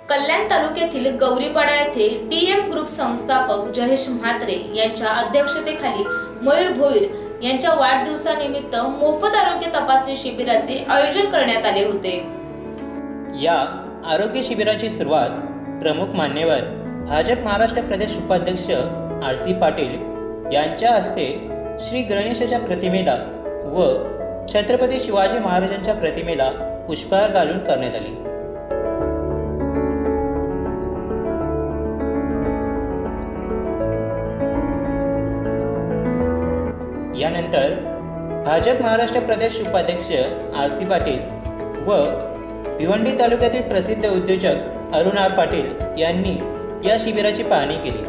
कल्याण तालुक्यातील गौरीपाडा येथे DM group संस्थापक जयेश म्हात्रे यांच्या अध्यक्षतेखाली मयूर भोईर यांच्या वाढदिवसानिमित्त मोफत आरोग्य तपासणी शिबिराचे आयोजन करण्यात आले होते। या आरोग्य शिबिराची सुरुवात प्रमुख मान्यवर भाजप महाराष्ट्र प्रदेश उपाध्यक्ष आर.सी. पाटील यांच्या हस्ते श्री गणेशाच्या प्रतिमेला व छत्रपती शिवाजी महाराजांच्या प्रतिमेला पुष्पहार घालून करण्यात आली। यानंतर भाजप महाराष्ट्र प्रदेश उपाध्यक्ष आर.सी. पाटील व भिवंडी तालुक्यातील प्रसिद्ध उद्योजक अरुण आर. पाटील यांनी या शिबिराची पाहणी केली।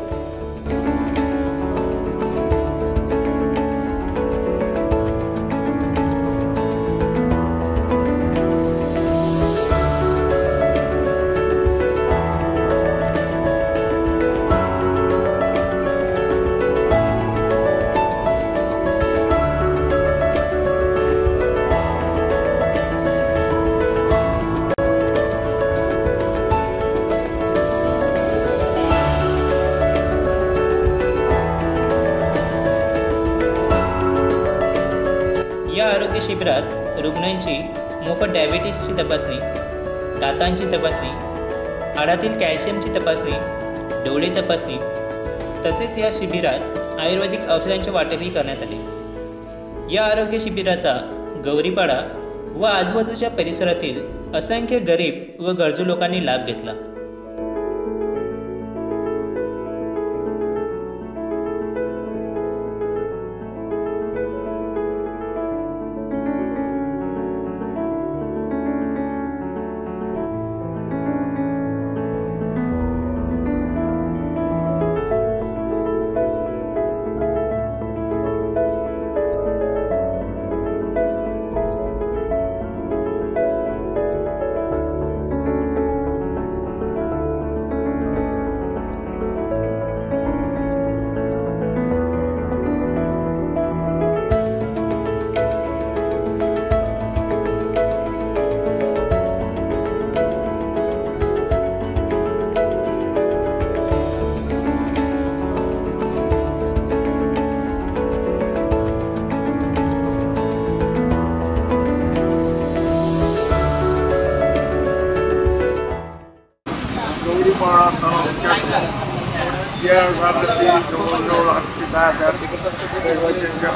या आरोग्य शिबिरात रुग्णांची मोफत डायबिटीसची तपासणी, दातांची तपासणी, हाडातील कॅल्शियमची तपासणी, डोळे तपासणी तसेच या शिबिरात आयुर्वेदिक औषधांचे वाटपही करण्यात आले। या आरोग्य शिबिराचा गौरीपाडा व आजूबाजूच्या परिसरातील असंख्य गरीब व गरजू लोकांनी लाभ घेतला। या भागातील जवळजवळ 10,000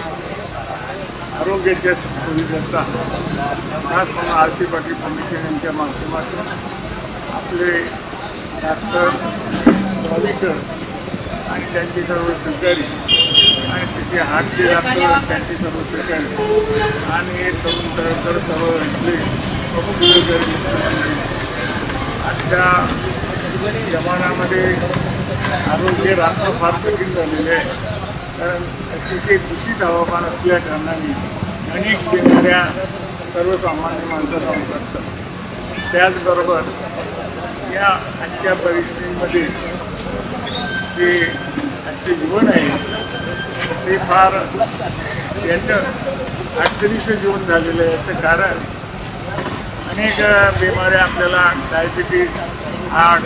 आरोग्याच्या सुविधा त्याचप्रमाणे आर.सी. पाटील फाउंडेशन यांच्या माध्यमातून आपले डॉक्टर भाविकर आणि त्यांचे सर्व सहकारी आणि तिथे हातचे डॉक्टर त्यांचे सर्व सहकारी आणि हे तरुण तळकर सर्व इथले प्रमुख सहकारी आजच्या जमान्यामध्ये आरोग्य राखणं फार कठीण झालेलं आहे, कारण अतिशय दूषित हवामान असल्या कारणाने अनेक बिमाऱ्या सर्वसामान्य माणसाला होत असतात। त्याचबरोबर या आजच्या परिस्थितीमध्ये जे आजचे जीवन आहे ते फार याचं अडचणीचं जीवन झालेलं आहे। याचं कारण अनेक बिमाऱ्या आपल्याला डायबिटीज, हार्ट,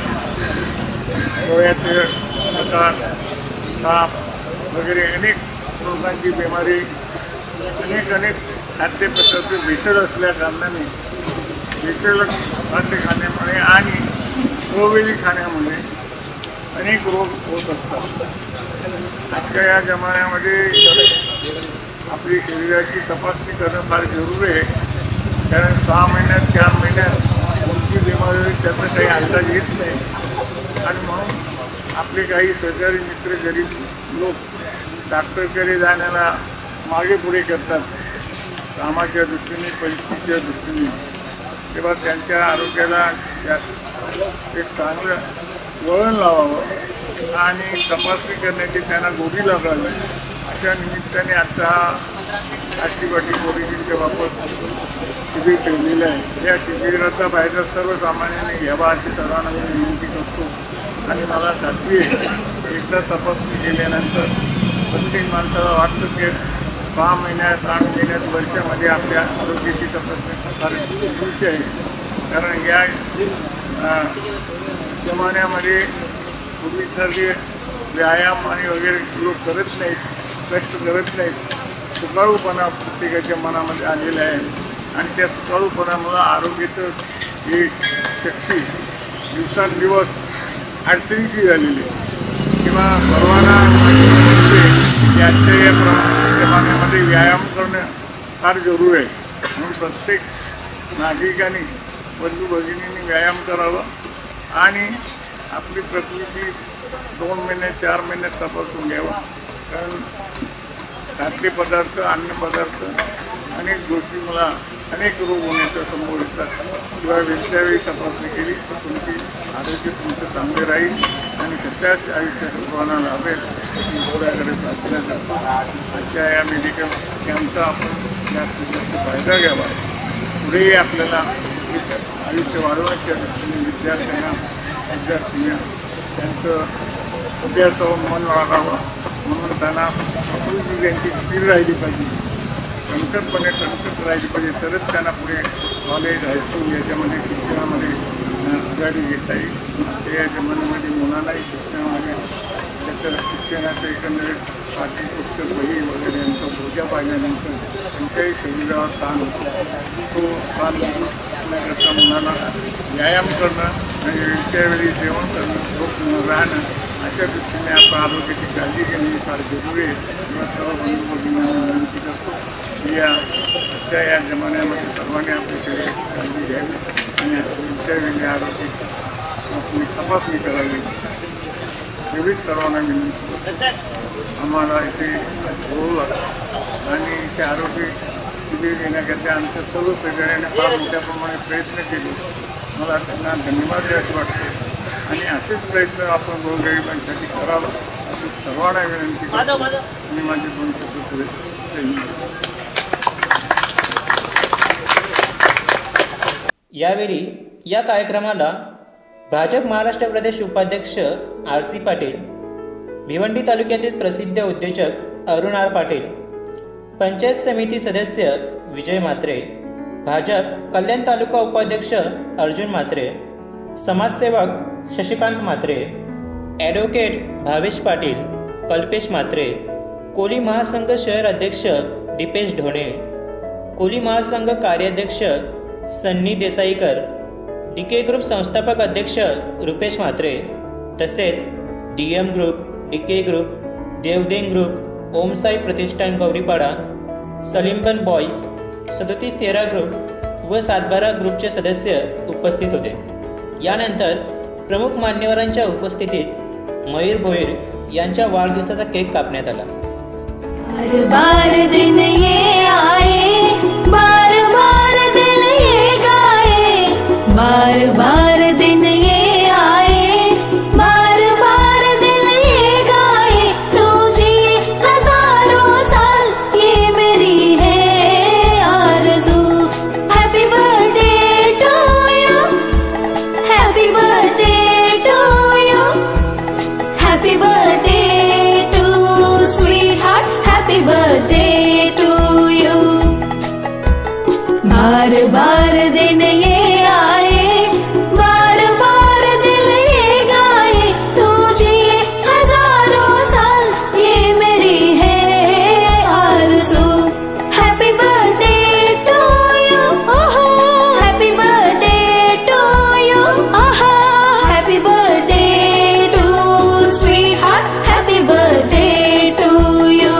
डोळ्याचे प्रकार, ताप वगैरे अनेक रोगांची बिमारी, अनेक खाद्यपदार्थ भेसळ असल्या कारणाने भेसळ खाद्य खाण्यामुळे आणि स्ट्रॉबेरी खाण्यामुळे अनेक रोग होत असतात। आजच्या या जमान्यामध्ये आपली शरीराची तपासणी करणं फार जरुरी आहे, कारण 6 महिन्यात 4 महिन्यात कोणती बिमारी त्याचा काही अंदाज येत नाही आणि म्हणून आपले काही सहकारी मित्र गरीब लोक डॉक्टरकडे जाण्याला मागे पुढे करतात कामाच्या दृष्टीने, परिस्थितीच्या दृष्टीने। तेव्हा त्यांच्या आरोग्याला एक चांगलं वळण लावावं आणि तपासणी करण्याची त्यांना गोडी लागावी अशा निमित्ताने आता आर.सी. पाटील फाउंडेशनच्या बाबत शिबिर ठेवलेलं आहे। या शिबिराचा फायदा सर्वसामान्यांनी घ्यावा अशी सर्वांना मी विनंती करतो आणि मला खात्री आहे एकदा तपासणी केल्यानंतर प्रत्येक माणसाला वाटतं की 6 महिन्यात, 8 महिन्यात, वर्षामध्ये आपल्या आरोग्याची तपासणी फार गरजेची आहे, कारण या जमान्यामध्ये पूर्वीसारखे व्यायाम आणि वगैरे लोक करत नाहीत, कष्ट करत नाहीत. सुकाळूपणा प्रत्येकाच्या मनामध्ये आलेला आहे आणि त्या सुकाळूपणामुळं आरोग्याचं ही शक्ती दिवसांदिवस अडचणीची झालेली आहे. किंवा सर्वांना आजच्या या जमान्यामध्ये व्यायाम करणं फार जरूर आहे. म्हणून प्रत्येक नागरिकांनी बंधू भगिनींनी व्यायाम करावा आणि आपली प्रकृती 2 महिने 4 महिन्यात तपासून घ्यावं. कारण खाद्य पदार्थ, अन्नपदार्थ अनेक गोष्टी मला अनेक रोग होण्याचा संभव येतात. किंवा वेळच्या वेळी तपासणी केली तर तुमची आरोग्य तुमचं चांगले राहील आणि सध्याच आयुष्य सर्वांना लाभेल एवढ्याकडे प्रार्थना करतो. आजच्या या मेडिकल कॅम्पचा आपण जास्तीत जास्त फायदा घ्यावा. पुढेही आपल्याला आयुष्य वाढवण्याच्या दृष्टीने विद्यार्थ्यांना त्यांचं अभ्यासावर मन वाढावं म्हणून त्यांना प्रकृती त्यांची स्थिर राहिली पाहिजे, कणखरपणे कणखर राहिली पाहिजे. तरच त्यांना पुढे कॉलेज हायस्कूल याच्यामध्ये शिक्षणामध्ये आघाडी घेता येईल. ते या जमान्यामध्ये मुलांनाही शिक्षणामध्ये त्याचं शिक्षणाचं एकंदरीत पाठ्यपुस्तक वही वगैरे यांचा बोजा पाहिल्यानंतर त्यांच्याही शरीरावर ताण होतो. तो ताण करण्याकरता मुलांना व्यायाम करणं आणि वेळच्या वेळी जेवण करणं, झोप न राहणं अशा दृष्टीने आपण आरोग्याची काळजी घेणे फार जरुरी आहे. किंवा सर्व बंधू भगिनींना विनंती करतो की सध्या या जमान्यामध्ये सर्वांनी आपली शरीराची काळजी घ्यावी आणि वेळच्या वेळी आरोग्याची आपली तपासणी करावी एवढीच सर्वांना विनंती. आम्हाला इथे बोलवलं आणि इथे आरोग्य शिबिर घेण्याकरता आमच्या सर्व सहकार्याने फार मोठ्या प्रमाणात प्रयत्न केले. मला त्यांना धन्यवाद द्यायचं वाटतं आणि असेच प्रयत्न आपण गोरगरिबांसाठी करावं अशी सर्वांना विनंती करतो आणि माझे 2 शब्द पुढे. यावेळी या कार्यक्रमाला भाजप महाराष्ट्र प्रदेश उपाध्यक्ष RC पाटील, भिवंडी तालुक्यातील प्रसिद्ध उद्योजक अरुण R पाटील, पंचायत समिती सदस्य विजय म्हात्रे, भाजप कल्याण तालुका उपाध्यक्ष अर्जुन म्हात्रे, समाजसेवक शशिकांत म्हात्रे, ॲडव्होकेट भावेश पाटील, कल्पेश म्हात्रे, कोली महासंघ शहर अध्यक्ष दीपेश ढोणे, कोली महासंघ कार्याध्यक्ष सन्नी देसाईकर, DK ग्रुप संस्थापक अध्यक्ष रुपेश म्हात्रे, तसेच DM group, DK group, Devden group, Omsai Pratishthan Gauripada, Salimban boys, 3713 group व 712 ग्रुपचे सदस्य उपस्थित होते. यानंतर प्रमुख मान्यवरांच्या उपस्थितीत मयूर भोईर यांच्या वाढदिवसाचा केक कापण्यात आला. बार बार दिन ये आए, बार बार दिन ये गाए, बार बार दिन ये आए, बार बार दिन ये गाए, तू जिए हजारों साल ये मेरी है आरज़ू. Happy birthday to you, happy birthday to you, happy birthday to sweetheart, happy birthday to you. बार बार दिन ये आए, बार बार दिल ये गाए, तू जिए हजारों साल ये मेरी है आरज़ू. Happy birthday to you, happy birthday to you, happy birthday to sweetheart, happy birthday to you.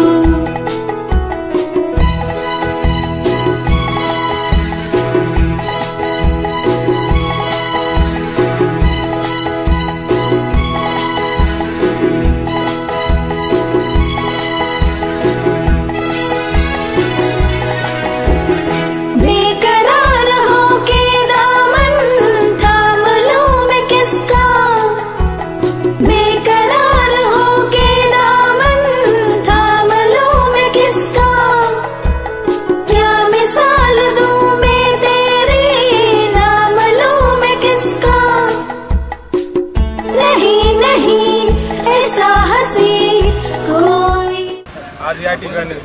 बेकरार होके दामन थाम लूं मैं किसका, बेकरार होके दामन थाम लूं मैं किसका, क्या मिसाल दूं मैं तेरी, नाम लूं मैं किसका. नहीं नहीं ऐसा हंसी कोई. आज या ठिकाणी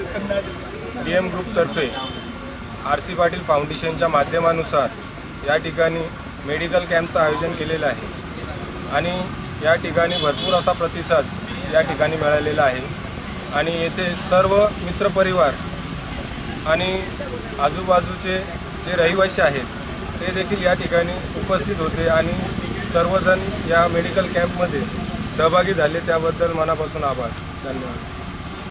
DM ग्रुपतर्फे RC पाटील फाउंडेशनच्या माध्यमानुसार या ठिकाणी मेडिकल कॅम्पचं आयोजन केलेलं आहे आणि या ठिकाणी भरपूर असा प्रतिसाद या ठिकाणी मिळालेला आहे आणि येथे सर्व मित्रपरिवार आणि आजूबाजूचे जे रहिवासी आहेत ते देखील या ठिकाणी उपस्थित होते आणि सर्वजण या मेडिकल कॅम्पमध्ये सहभागी झाले, त्याबद्दल मनापासून आभार. धन्यवाद.